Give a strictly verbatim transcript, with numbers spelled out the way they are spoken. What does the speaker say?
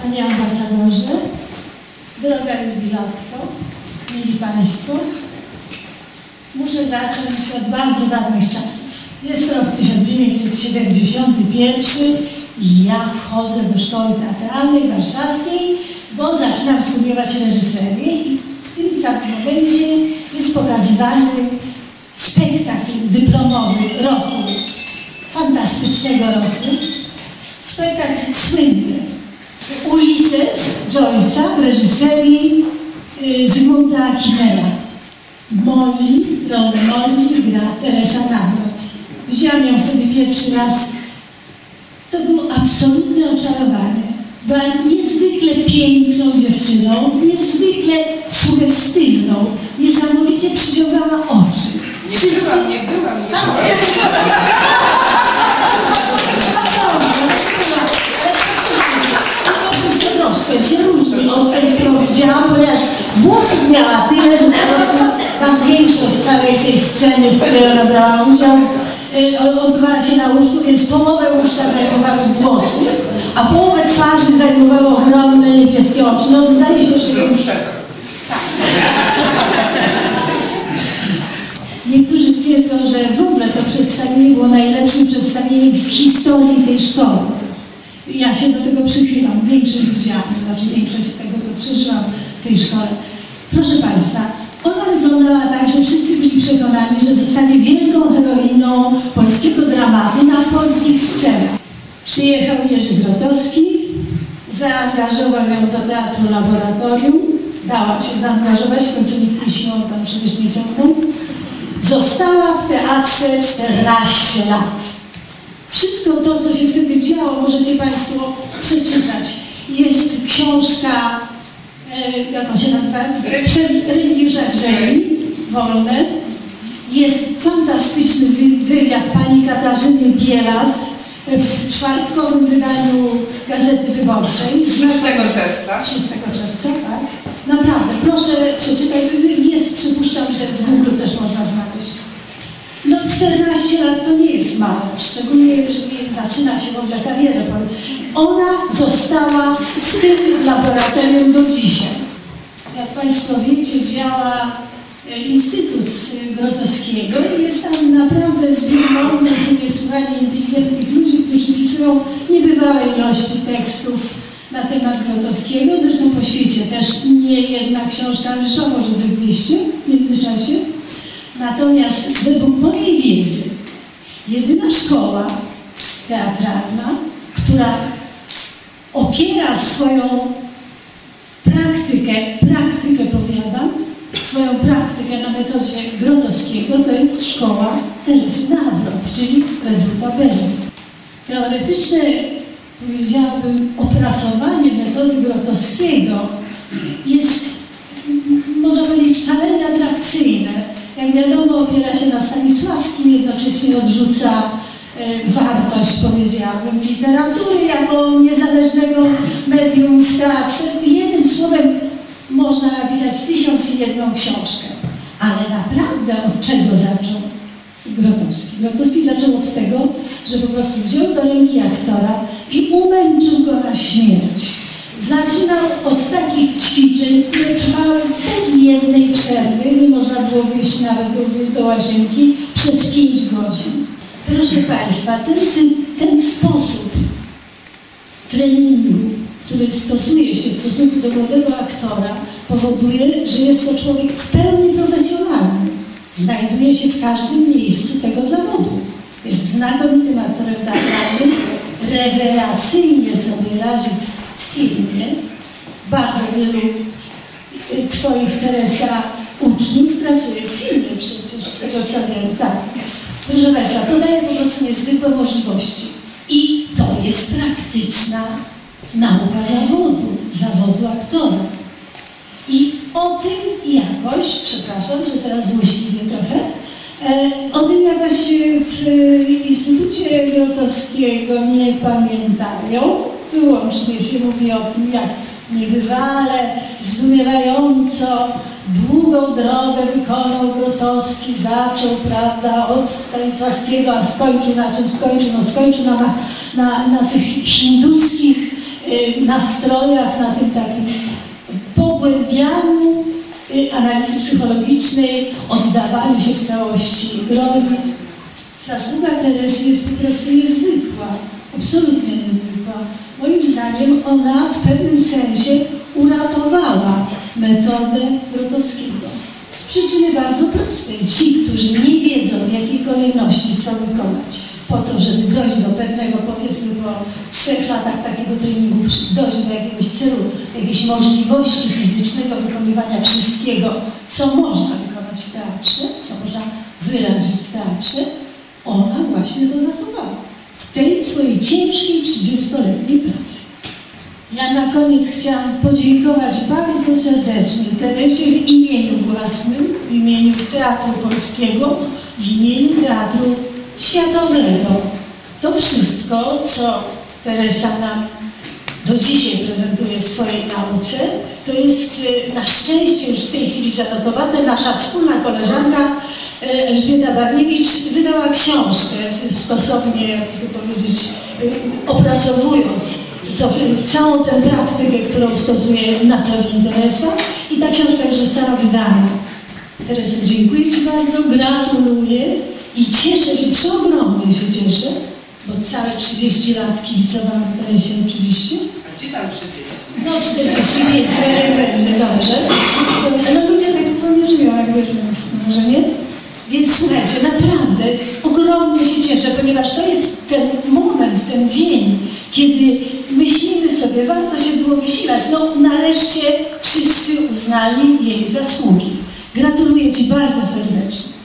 Panie ambasadorze, droga jubilatko, mili Państwo, muszę zacząć od bardzo dawnych czasów. Jest rok tysiąc dziewięćset siedemdziesiąty pierwszy i ja wchodzę do szkoły teatralnej warszawskiej, bo zaczynam studiować reżyserię i w tym samym momencie jest pokazywany spektakl dyplomowy roku, fantastycznego roku. Spektakl słynny Ulises Joyce'a w reżyserii y, Zygmunta Akimela. Molly, rolę Molly gra Teresa Nawrot. Widziałam ją wtedy pierwszy raz. To było absolutne oczarowanie. Była niezwykle piękną dziewczyną, niezwykle sugestywną, niesamowicie przyciągała oczy. Nie Wszyscy... byłam, nie byłam. Nie byłam. Troszkę się różni od tej, którą widziałam, ponieważ włosów miała tyle, że po prostu tam większość całej tej sceny, w której ona brała udział, odbywała się na łóżku, więc połowę łóżka zajmowały włosy, a połowę twarzy zajmowały ogromne niebieskie oczy. No zdaje się, że to już... Niektórzy twierdzą, że w ogóle to przedstawienie było najlepszym przedstawieniem w historii tej szkoły. Ja się do tego przychylam. Większość widziałam, znaczy większość z tego, co przeżyłam w tej szkole. Proszę Państwa, ona wyglądała tak, że wszyscy byli przekonani, że zostanie wielką heroiną polskiego dramatu na polskich scenach. Przyjechał Jerzy Grotowski, zaangażował ją do Teatru Laboratorium, dała się zaangażować, w końcu nikt jej siłą tam przecież nie ciągnął. Została w teatrze czternaście lat. Wszystko to, co się wtedy działo, możecie Państwo przeczytać. Jest książka, e, jak on się nazywa? Remigiusza Grzeli, wolne. Jest fantastyczny wywiad pani Katarzyny Bielas w czwartkowym wydaniu Gazety Wyborczej. szóstego czerwca. szóstego czerwca, tak. Naprawdę, proszę przeczytać. Jest, przypuszczam, że w Google też można znaleźć. No czternaście lat to nie jest mało, szczególnie jeżeli zaczyna się w ogóle karierę. Ona została w tym laboratorium do dzisiaj. Jak Państwo wiecie, działa Instytut Grotowskiego i jest tam naprawdę zbiór mądrych, niesłychanie inteligentnych ludzi, którzy pisują niebywałe ilości tekstów na temat Grotowskiego. Zresztą po świecie też nie jedna książka wyszła, może ze dwieście w międzyczasie. Natomiast według mojej wiedzy jedyna szkoła teatralna, która opiera swoją praktykę, praktykę powiadam, swoją praktykę na metodzie Grotowskiego, to jest szkoła Teresy Nawrot, czyli Reduta Berlin. Teoretyczne, powiedziałabym, opracowanie metody Grotowskiego jest, można powiedzieć, wcale nie atrakcyjne. Jak wiadomo, opiera się na Stanisławskim, jednocześnie odrzuca e, wartość, powiedziałabym, literatury jako niezależnego medium w teatrze. Jednym słowem można napisać tysiąc i jedną książkę. Ale naprawdę od czego zaczął Grotowski? Grotowski zaczął od tego, że po prostu wziął do ręki aktora i umęczył go na śmierć. Zaczynał od takich ćwiczeń, które trwały bez jednej przerwy, nie można było wyjść nawet do, do łazienki przez pięć godzin. Proszę Państwa, ten, ten, ten sposób treningu, który stosuje się w stosunku do młodego aktora, powoduje, że jest to człowiek w pełni profesjonalny. Znajduje się w każdym miejscu tego zawodu. Jest znakomitym aktorem teatralnym, rewelacyjnie sobie radzi w filmie. Bardzo wielu Twoich, Teresa, uczniów pracuje w filmie przecież, z tego co wiem. Tak. Proszę Państwa, to daje po prostu niezwykłe możliwości. I to jest praktyczna nauka zawodu, zawodu aktora. I o tym jakoś, przepraszam, że teraz złośliwie trochę, e, o tym jakoś w Instytucie Grotowskiego nie pamiętają. Wyłącznie się mówi o tym, jak niebywale, zdumiewająco długą drogę wykonał Grotowski, zaczął, prawda, od Stanisławskiego, a skończył na czym skończył? No skończył na, na, na tych hinduskich y, nastrojach, na tym takim pogłębianiu y, analizy psychologicznej, oddawaniu się w całości roli. Zasługa Teresy jest po prostu niezwykła, absolutnie niezwykła. Moim zdaniem ona w pewnym sensie uratowała metodę Grotowskiego. Z przyczyny bardzo prostej. Ci, którzy nie wiedzą, w jakiej kolejności co wykonać, po to, żeby dojść do pewnego, powiedzmy po trzech latach takiego treningu, dojść do jakiegoś celu, jakiejś możliwości fizycznego wykonywania wszystkiego, co można wykonać w teatrze, co można wyrazić w teatrze, ona właśnie to zachowała. W tej swojej ciężkiej, trzydziestoletniej pracy. Ja na koniec chciałam podziękować bardzo serdecznie Teresie w imieniu własnym, w imieniu Teatru Polskiego, w imieniu Teatru Światowego. To wszystko, co Teresa nam do dzisiaj prezentuje w swojej nauce, to jest na szczęście już w tej chwili zanotowane. Nasza wspólna koleżanka Elżbieta Barniewicz wydała książkę stosownie, jak to powiedzieć, opracowując to, całą tę praktykę, którą stosuje na co dzień Teresa, i ta książka już została wydana. Teresu, dziękuję Ci bardzo, gratuluję i cieszę się, przeogromnie się cieszę, bo całe trzydzieści lat kibicowałam Teresie oczywiście. A gdzie tam trzydzieści? No czterdzieści pięć, ale będzie, dobrze. No ludzie tak pewnie żyją, jak wiesz, może nie? Więc słuchajcie, naprawdę ogromnie się cieszę, ponieważ to jest ten moment, ten dzień, kiedy myślimy sobie, warto się było wysilać. No nareszcie wszyscy uznali jej zasługi. Gratuluję Ci bardzo serdecznie.